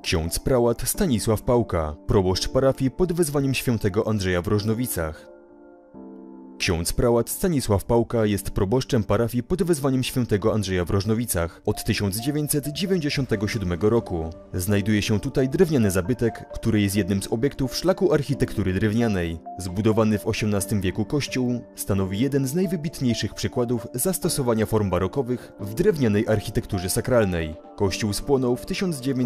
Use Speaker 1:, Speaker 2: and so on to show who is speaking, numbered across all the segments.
Speaker 1: Ksiądz prałat Stanisław Pałka, proboszcz parafii pod wezwaniem świętego Andrzeja w Rożnowicach. Ksiądz prałat Stanisław Pałka jest proboszczem parafii pod wezwaniem świętego Andrzeja w Rożnowicach od 1997 roku. Znajduje się tutaj drewniany zabytek, który jest jednym z obiektów szlaku architektury drewnianej. Zbudowany w XVIII wieku kościół stanowi jeden z najwybitniejszych przykładów zastosowania form barokowych w drewnianej architekturze sakralnej. Kościół spłonął w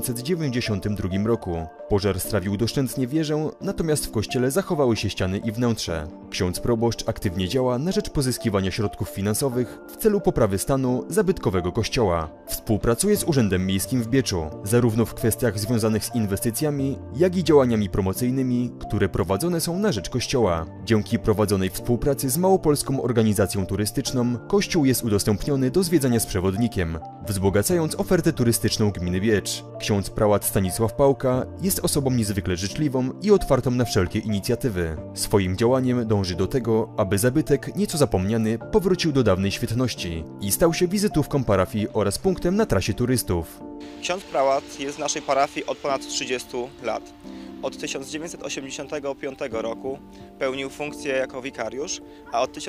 Speaker 1: 1992 roku. Pożar strawił doszczętnie wieżę, natomiast w kościele zachowały się ściany i wnętrze. Ksiądz proboszcz aktywnie działa na rzecz pozyskiwania środków finansowych w celu poprawy stanu zabytkowego kościoła. Współpracuje z Urzędem Miejskim w Bieczu, zarówno w kwestiach związanych z inwestycjami, jak i działaniami promocyjnymi, które prowadzone są na rzecz kościoła. Dzięki prowadzonej współpracy z Małopolską Organizacją Turystyczną, kościół jest udostępniony do zwiedzania z przewodnikiem, wzbogacając ofertę turystyczną gminy Biecz. Ksiądz prałat Stanisław Pałka jest osobą niezwykle życzliwą i otwartą na wszelkie inicjatywy. Swoim działaniem dąży do tego, aby zabytek, nieco zapomniany, powrócił do dawnej świetności i stał się wizytówką parafii oraz punktem na trasie turystów.
Speaker 2: Ksiądz prałat jest w naszej parafii od ponad 30 lat. Od 1985 roku pełnił funkcję jako wikariusz, a od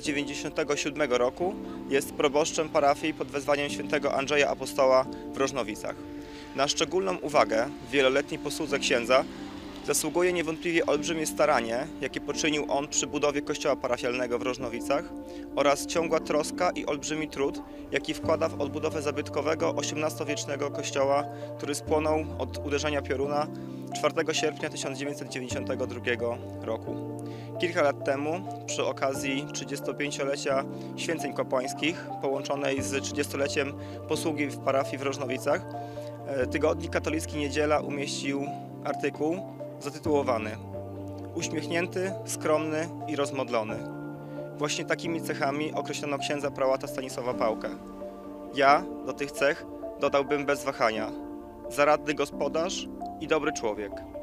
Speaker 2: 1997 roku jest proboszczem parafii pod wezwaniem świętego Andrzeja Apostoła w Rożnowicach. Na szczególną uwagę w wieloletniej posłudze księdza zasługuje niewątpliwie olbrzymie staranie, jakie poczynił on przy budowie kościoła parafialnego w Rożnowicach oraz ciągła troska i olbrzymi trud, jaki wkłada w odbudowę zabytkowego XVIII-wiecznego kościoła, który spłonął od uderzenia pioruna 4 sierpnia 1992 roku. Kilka lat temu, przy okazji 35-lecia święceń kapłańskich, połączonej z 30-leciem posługi w parafii w Rożnowicach, tygodnik katolicki Niedziela umieścił artykuł zatytułowany „Uśmiechnięty, skromny i rozmodlony”. Właśnie takimi cechami określono księdza prałata Stanisława Pałkę. Ja do tych cech dodałbym bez wahania: zaradny gospodarz i dobry człowiek.